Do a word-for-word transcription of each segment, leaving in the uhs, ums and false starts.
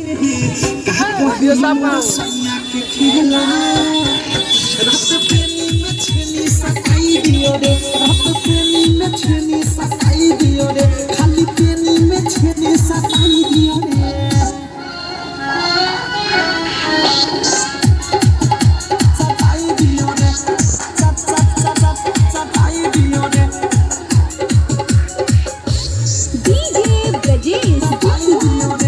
video साफ करो सैया के खेला रात प्रेमी में छेनी सताई दियो रे रात प्रेमी में छेनी सताई दियो रे खाली प्रेमी में छेनी सताई दियो रे सताई दियो रे सत सत सत सताई दियो रे डीजे ब्रजेश सताई दियो रे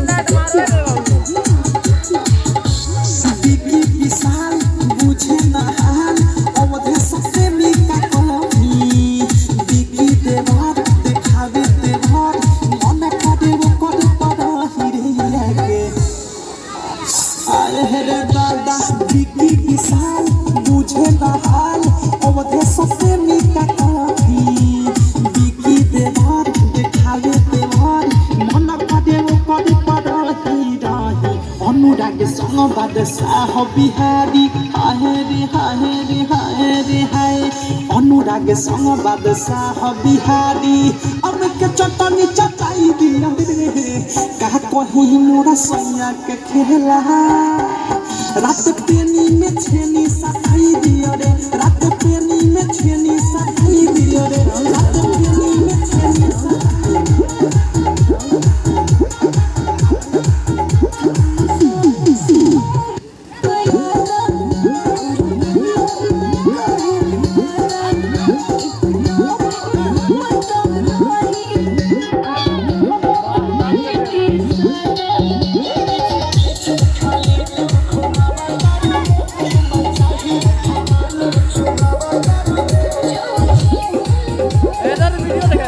बिकी विशाल बुझे ना हाल अवधे सबसे मिका कमी बिकी देवर देखावे देवर मन करे वो करे पड़ही रे के आए हे रे दादा बिकी विशाल बुझे ना हाल अवधे सबसे मिका कमी बिकी देवर देखावे देवर मन करे वो करे पड़ही रही अनुराग संग बादशाह बिहारी हाय रे हाय रे हाय रे हाय अनुराग संग बादशाह बिहारी अब के चटनी चटाई दिया रे का कही मोरा सैया के खेला रात पेनी में छेनी सताई दिया रे रात पेनी में छेनी सताई दिया रे रात पेनी में छेनी सताई इधर वीडियो देखा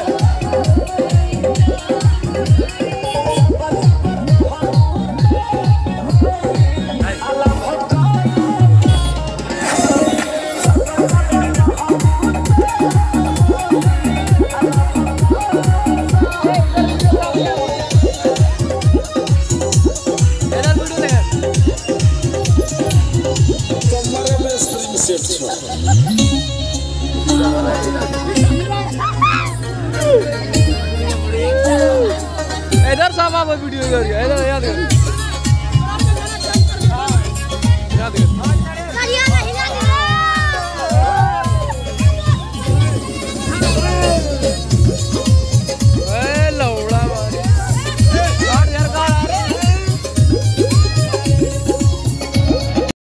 इधर वीडियो देखा कमरे में स्प्रिंग सेट छो इधर साफ आप वीडियो कर इधर याद कर